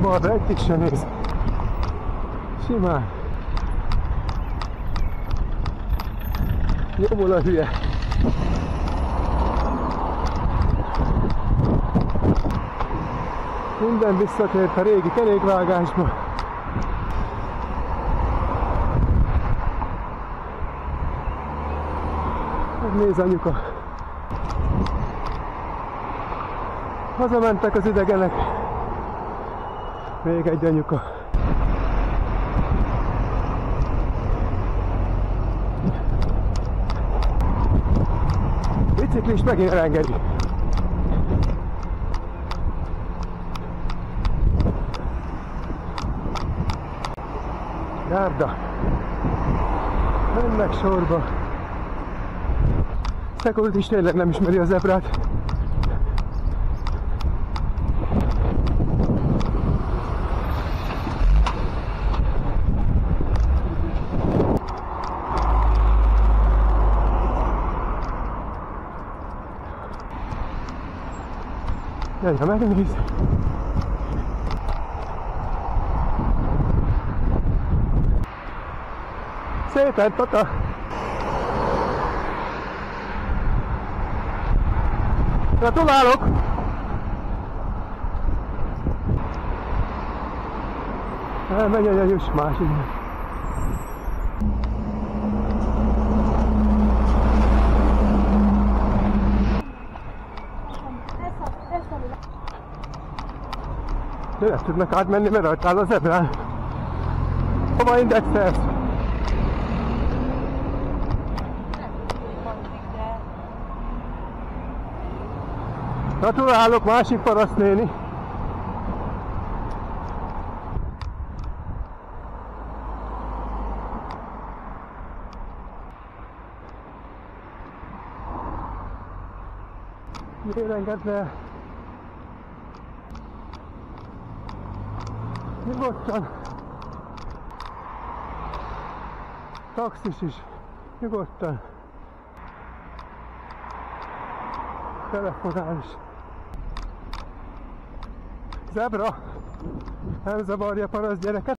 balra egyik sem néz. Simán. Nyomul a hülye. Minden visszatért a régi kerékvágásba. Megnéz anyuka. Hazamentek az idegenek. Még egy anyuka. Biciklist megint elengedi. Járda. Mennek sorba. Szekult is tényleg nem ismeri a zebrát. Jaj, ha megnéz. Szépen, tata! Gratulálok! Elmegy a juss másik. De nem tudnak átmenni, mert rajta áll a zebrán. Hova indexelsz? Gratulálok, másik parasztnéni! Miért engedd le? Nyugodtan! Taxis is, nyugodtan! Telefonál is! Zebra! Nem zavarja a paraszt gyereket!